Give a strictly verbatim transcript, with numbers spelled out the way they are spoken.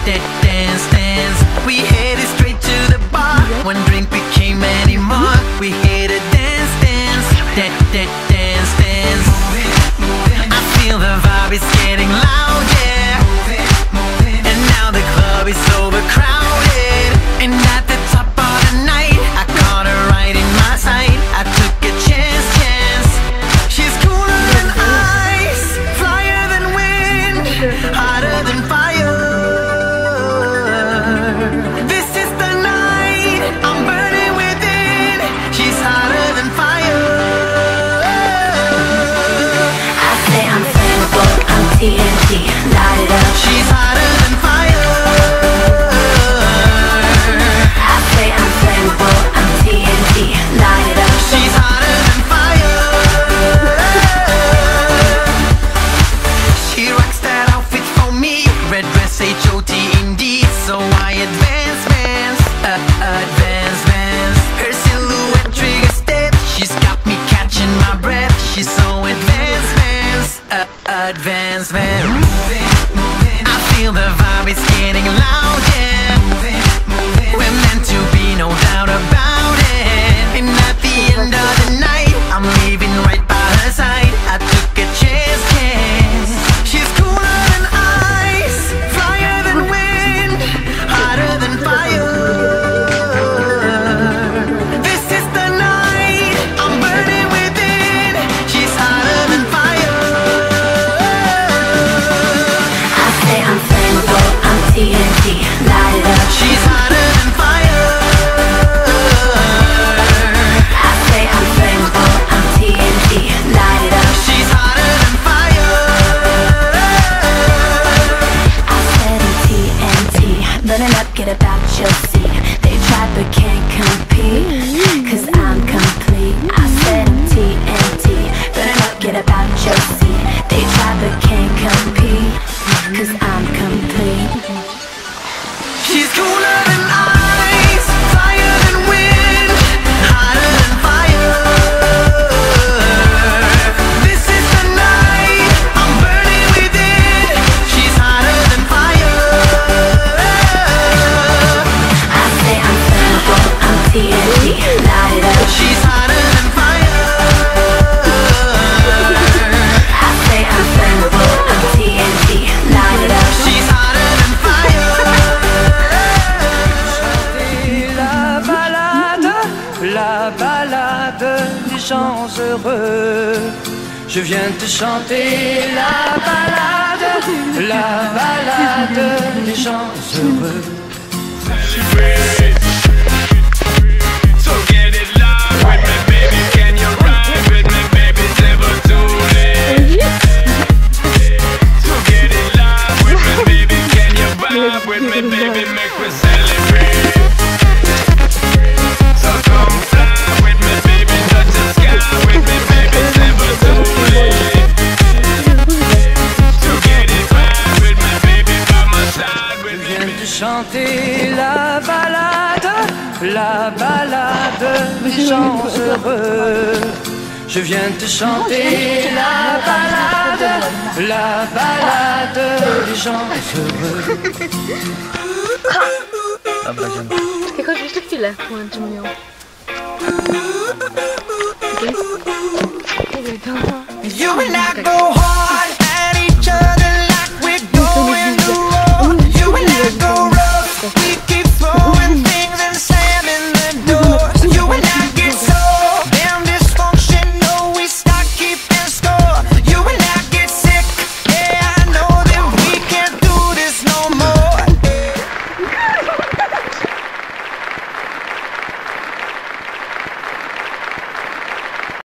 dance, dance. We headed straight to the bar. One drink became many more. We headed dance, dance, dance, dance, dance. I feel the vibe is getting loud, yeah. And now the club is overcrowded. And at the top of the night, I caught her right in my sight. I took a chance, chance. She's cooler than ice, flyer than wind, hotter than fire. This is the night, I'm burning within. She's hotter than fire. I say I'm flammable, I'm T N T, light it up. She's hotter than fire. I say I'm flammable, I'm T N T, light it up. She's hotter than fire. She rocks that outfit for me. Red dress, H O T indeed. So I advance, advance, uh, advance, advance. Her silhouette trigger step. She's got me catching my breath. She's so advanced, advance, uh, advance, advance. I feel the vibe is getting loud, yeah. We're meant to be, no doubt about it. And at the end of the night, I'm leaving right by her side. I took a chance, chance. She's cooler than ice, flyer than wind, hotter than fire. This is the night, I'm burning within. She's hotter than fire. I say I'm flammable, I'm T N T, light it up. She's hotter than fire. I say I'm flammable, I'm T N T, light it up. She's hotter than fire. I said I'm T N T, burning up, get about your seat. They tried but can't compete, cause I'm complete. I said I'm T N T, burning up, get about your seat. They tried but can't compete, cause I'm complete. She's cooler than ice, flyer than wind, hotter than fire. This is the night, I'm burning within. She's hotter than fire. I say I'm flammable, I'm T N T, light it up. She's hotter than fire. I say I'm flammable, I'm T N T, light it up. She's hotter than fire. La balade, la balade des gens heureux. Je viens te chanter la balade, la balade des gens heureux. So get it live with me, baby. Can you ride with me, baby? It's never too late. So get it live with me, baby. Can you vibe with me, baby? Make me celebrate. So come fly with me, baby. Touch the sky with me, baby. It's never too late. So get it right with me, baby. By my side with Je viens me. te chanter la balade, la balade des gens heureux. Je viens te chanter la balade, la balade des gens heureux. Czekaj, chodź jeszcze chwilę, włączymy ją. Okej? Okay. You and I go hard,